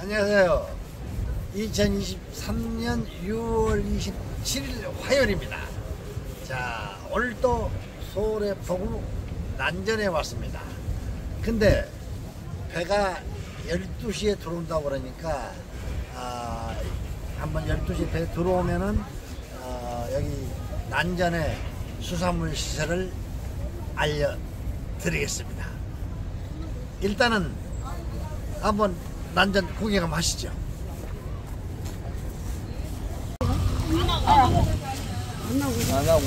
안녕하세요. 2023년 6월 27일 화요일입니다. 자, 오늘 또 서울의 포구 난전에 왔습니다. 근데 배가 12시에 들어온다고 그러니까 한번 12시 배 들어오면은 여기 난전의 수산물 시설을 알려드리겠습니다. 일단은 한번 난전 구경 한번 하시죠. 안 나오고.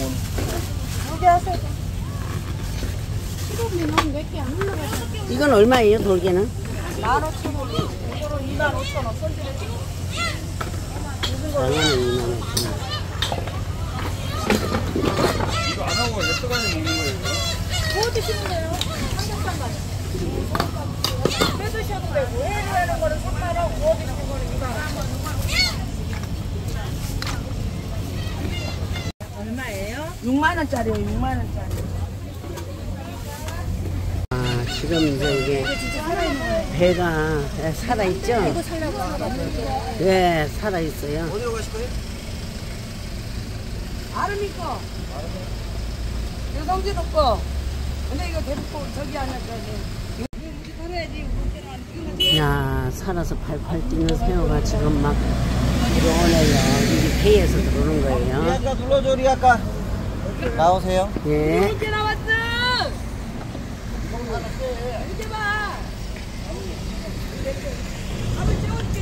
이건 얼마예요, 돌개는? 15,000원, 이거는 25,000원, 손질해 지금. 이거 안 하고 몇 시간에 먹는 거예요? 구워 드시면 돼요. 삼겹살만. 빼 드셔도 되고, 회하는 거는 3만원, 구워 드시는 거는 2만원. 얼마예요? 6만원짜리요, 6만원짜리. 지금 이제 이게 배가 살아있죠? 이거 살려고 알아봤는데. 네, 살아있어요. 어디로 가실 거예요? 아름이 거. 유성지도 거. 근데 이거 대북고 저기 하나 저기. 야, 살아서 팔팔 뛰는 새우가 지금 막 들어오네요. 이게 배에서 들어오는 거예요. 리아까 눌러줘, 리아까. 나오세요. 예. 이렇게 나왔어. 이렇게 봐. 한번 찍어줄게,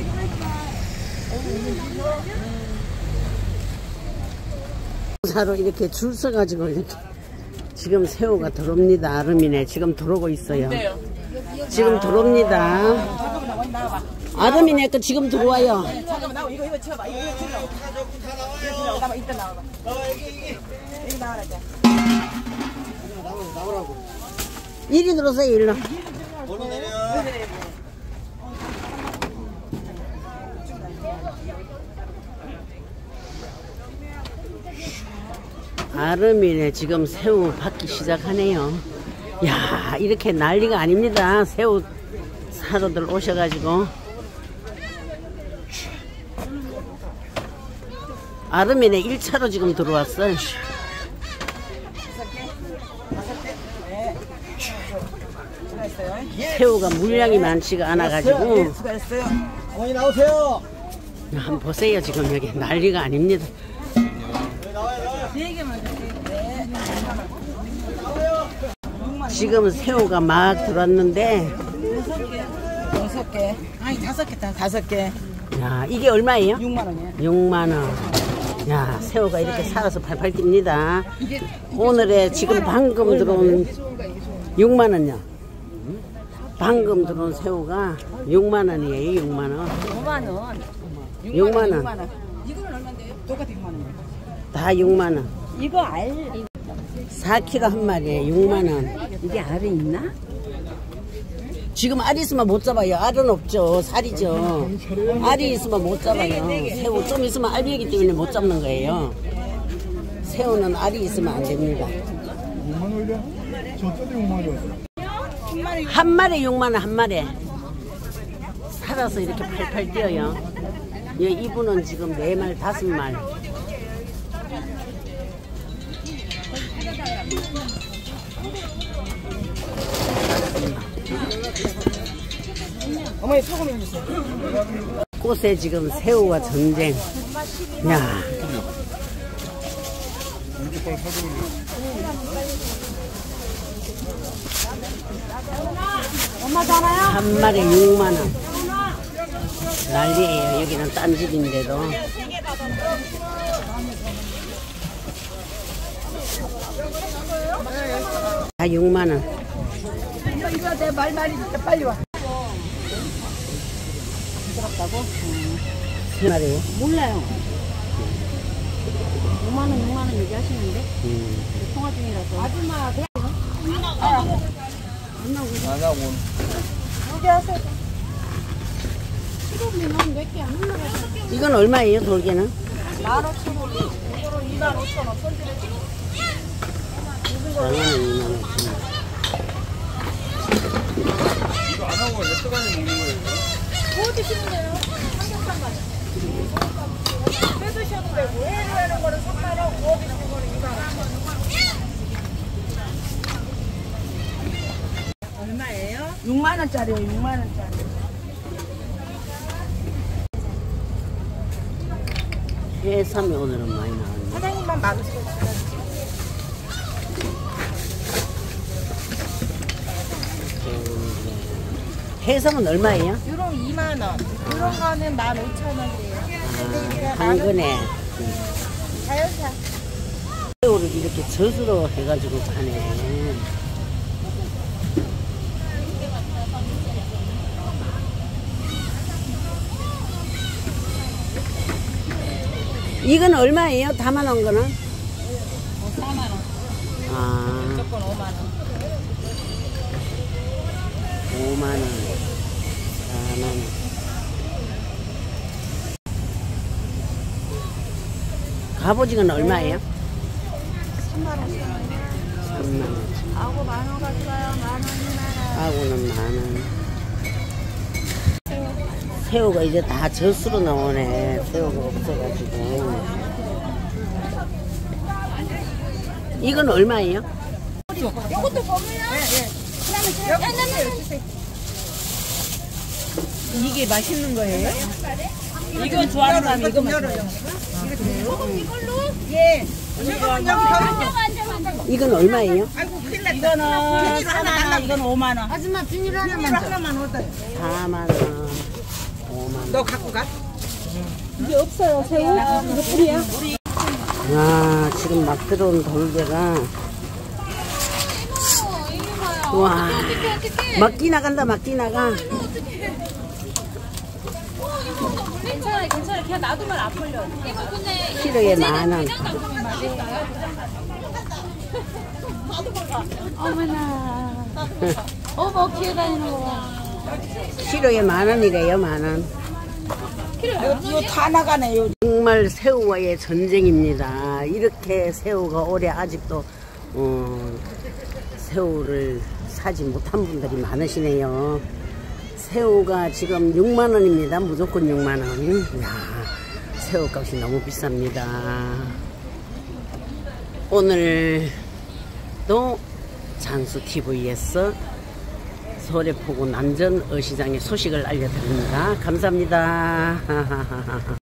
사로 이렇게 줄 서가지고 이렇게 지금 새우가 들어옵니다. 아름이네. 지금 들어오고 있어요. 지금 들어옵니다. 아름이네 거 지금 들어와요. 잠깐만 나와. 이거 쳐봐. 이거 들어. 나와. 이따 나와봐. 여기 나와라 이제. 나오라고. 이리 들어오세요. 일로. 어디 내려. 아름이네. 지금 새우 받기 시작하네요. 야, 이렇게 난리가 아닙니다. 새우 사러들 오셔가지고. 아름이네 1차로 지금 들어왔어. 새우가 물량이 많지가 않아가지고. 수고했어요. 어머니 나오세요. 한번 보세요. 지금 여기 난리가 아닙니다. 지금 새우가 막 들어왔는데. 6개. 아니 5개. 5개. 야, 이게 얼마예요? 6만원이야. 6만원. 야, 새우가 이렇게 살아서 팔팔 뜁니다. 오늘의 지금 방금 들어온 6만원요. 방금 들어온 새우가 6만원이에요. 6만원. 5만원. 6만원. 이거는 얼마인데요? 똑같이 6만원. 다 6만원. 이거 알. 4kg 한 마리에 6만원. 이게 알이 있나? 지금 알이 있으면 못 잡아요. 알은 없죠. 살이죠. 알이 있으면 못 잡아요. 새우 좀 있으면 알이기 때문에 못 잡는 거예요. 새우는 알이 있으면 안 됩니다. 6만원이래? 저 때도 6만원이었어. 한 마리 6만원 한 마리. 살아서 이렇게 팔팔 뛰어요. 예, 이분은 지금 4말 5말. 어머니 소금 해주세요. 꽃에 지금 새우와 전쟁. 야. 엄마잖아요. 한 마리 6만원. 난리예요. 여기는 딴 집인데도. 다 6만원. 이거 내 말이 진짜 빨리 와. 세 마리. 몰라요. 5만원 얘기하시는데 통화 중이라서. 아줌마 그냥 안 나오고. 여기 하세요. 시럽이면 몇 개 안 올라가죠? 이건 얼마예요, 돌개는? 15,000원. 이거는 25,000원. 손질해 지금. 2만원. 이거 안 하고 몇 시간에 먹는 거예요? 구워 드시면 돼요. 삼겹살 맛. 빼 드셔도 되고 회로 하는 거는 3만원, 구워 드시는 거는 2만원. 얼마예요? 6만원짜리요. 6만원짜리. 해삼이 오늘은 많이 나왔네. 사장님만 막으시겠어요? 해삼은 얼마예요? 유롱 2만원. 유롱 거는 15,000원이에요. 아, 당근에 자연산. 새우를 이렇게 젖으로 해가지고 파네. 이건 얼마예요? 담아놓은 거는? 4만원. 아, 무조건 5만원. 5만원, 4만원. 갑오징어는 얼마예요? 3만원. 3만원. 아고 만원 갔어요. 만원이나. 하고는 만원. 새우가 이제 다 젖으로 나오네. 새우가 없어가지고. 이건 얼마예요? 이것도 버무요? 네. 이게 맛있는 거예요? 이거 좋아하는 사람이 이거 열어요. 이걸로? 예. 이건 얼마예요? 이거는 4만원, 이건 5만원. 아줌마 비닐 하나만 줘. 4만원, 5만원. 너 갖고 가. 이게 없어요, 새우? 이거 뿌리야? 와, 지금 막 들어온 돌개가. 와, 막 뛰나간다, 막 뛰나가. 괜찮아요, 괜찮아요. 그냥 놔두면 안 풀려. 키로에 만원. 어머나. 어머, 기회 다니는 거 봐. 키로에 만원이래요, 만원. 이거 다 나가네요. 정말 새우와의 전쟁입니다. 이렇게 새우가 올해 아직도 새우를 사지 못한 분들이 많으시네요. 새우가 지금 6만원입니다. 무조건 6만원. 이야, 새우값이 너무 비쌉니다. 오늘도 장수TV에서 서울포구 남전 어시장의 소식을 알려드립니다. 감사합니다.